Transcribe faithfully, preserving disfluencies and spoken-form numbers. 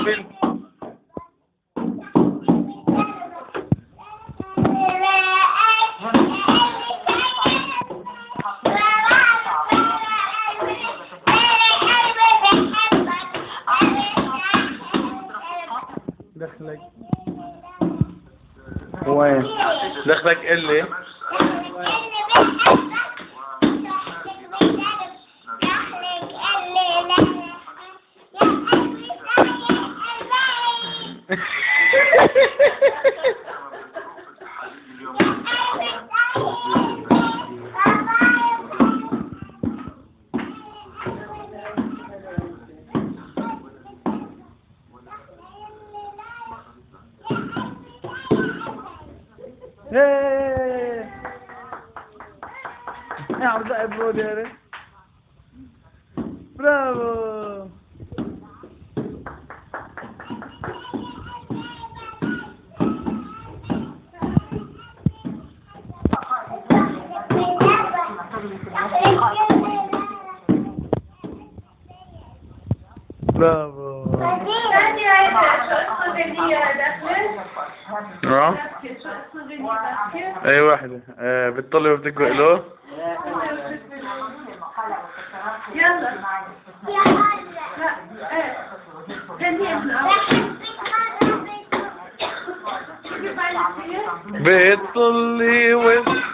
كمل. دخلك وين؟ دخلك اللي ايه يا عم صاحب بودي. برافو. برافو. اه اي واحدة آه بتطلع وبتقرأ له. يلا بتطلي وبتقرأ